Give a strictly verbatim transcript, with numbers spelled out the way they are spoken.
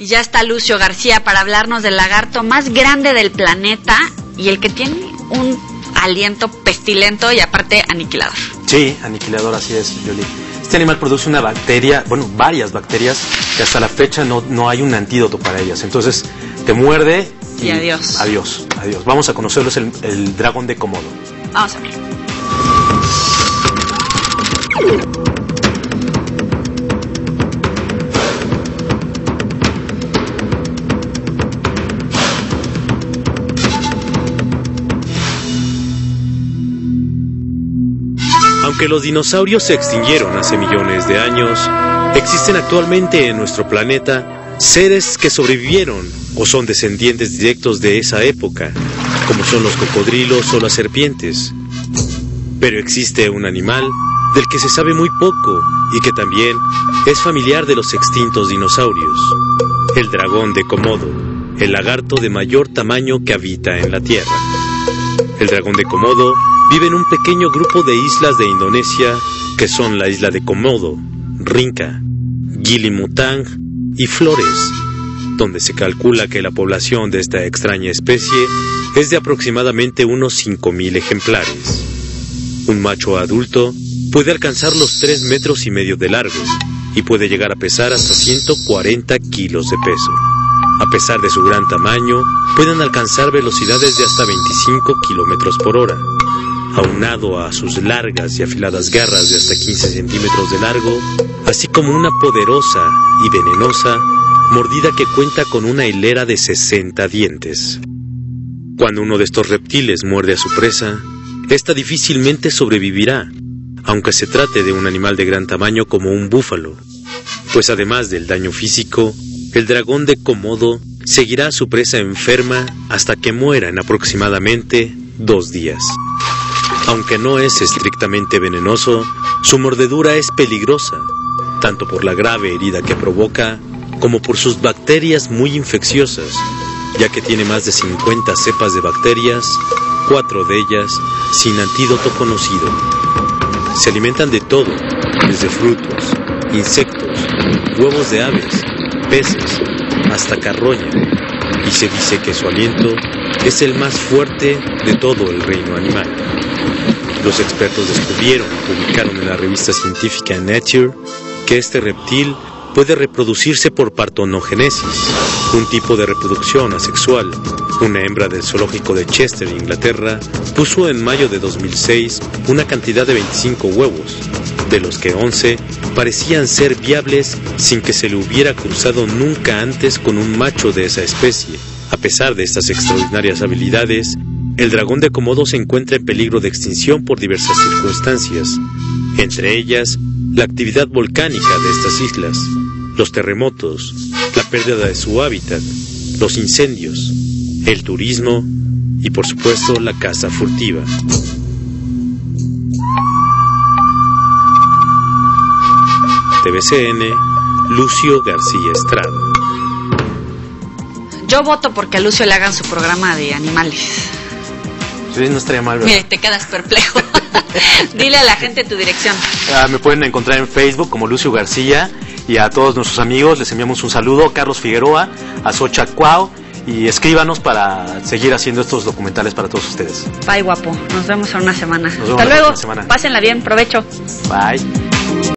ya está Lucio García para hablarnos del lagarto más grande del planeta y el que tiene un aliento pestilento y aparte aniquilador. Sí, aniquilador, así es, Yoli. Este animal produce una bacteria, bueno, varias bacterias, que hasta la fecha no, no hay un antídoto para ellas. Entonces, te muerde y, y adiós. Adiós, adiós. Vamos a conocerlo, es el, el dragón de Komodo. Vamos a ver. Aunque los dinosaurios se extinguieron hace millones de años, existen actualmente en nuestro planeta seres que sobrevivieron o son descendientes directos de esa época, como son los cocodrilos o las serpientes. Pero existe un animal del que se sabe muy poco y que también es familiar de los extintos dinosaurios: el dragón de Komodo, el lagarto de mayor tamaño que habita en la Tierra. El dragón de Komodo vive en un pequeño grupo de islas de Indonesia que son la isla de Komodo, Rinca, Gili Mutang y Flores, donde se calcula que la población de esta extraña especie es de aproximadamente unos cinco mil ejemplares. Un macho adulto puede alcanzar los tres metros y medio de largo y puede llegar a pesar hasta ciento cuarenta kilos de peso. A pesar de su gran tamaño, pueden alcanzar velocidades de hasta veinticinco kilómetros por hora. Aunado a sus largas y afiladas garras de hasta quince centímetros de largo, así como una poderosa y venenosa mordida que cuenta con una hilera de sesenta dientes. Cuando uno de estos reptiles muerde a su presa, ésta difícilmente sobrevivirá, aunque se trate de un animal de gran tamaño como un búfalo, pues además del daño físico, el dragón de Komodo seguirá a su presa enferma hasta que muera en aproximadamente dos días. Aunque no es estrictamente venenoso, su mordedura es peligrosa, tanto por la grave herida que provoca, como por sus bacterias muy infecciosas, ya que tiene más de cincuenta cepas de bacterias, cuatro de ellas sin antídoto conocido. Se alimentan de todo, desde frutos, insectos, huevos de aves, peces, hasta carroña, y se dice que su aliento es el más fuerte de todo el reino animal. Los expertos descubrieron y publicaron en la revista científica Nature que este reptil puede reproducirse por partenogénesis, un tipo de reproducción asexual. Una hembra del zoológico de Chester, Inglaterra, puso en mayo de dos mil seis una cantidad de veinticinco huevos, de los que once parecían ser viables sin que se le hubiera cruzado nunca antes con un macho de esa especie. A pesar de estas extraordinarias habilidades, el dragón de Komodo se encuentra en peligro de extinción por diversas circunstancias, entre ellas la actividad volcánica de estas islas, los terremotos, la pérdida de su hábitat, los incendios, el turismo y por supuesto la caza furtiva. T V C N, Lucio García Estrada. Yo voto porque a Lucio le hagan su programa de animales. Sí, no estaría mal, ¿verdad? Mira, te quedas perplejo. Dile a la gente tu dirección. Ah, me pueden encontrar en Facebook como Lucio García, y a todos nuestros amigos les enviamos un saludo: Carlos Figueroa, a Xocha Cuau, y escríbanos para seguir haciendo estos documentales para todos ustedes. Bye, guapo. Nos vemos en una semana. Nos vemos Hasta luego. Semana. Pásenla bien. Provecho. Bye.